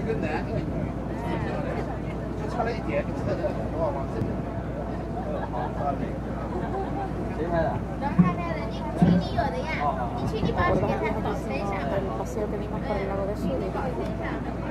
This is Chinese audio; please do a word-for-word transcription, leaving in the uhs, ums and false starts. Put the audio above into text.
个男一个女，就差了一点，就测的往往这边。好，好嘞。谁拍的？ 都拍拍的，你去你有的呀，你去你把这个再保存一下吧。 El paseo que dimos por el lago de Sud.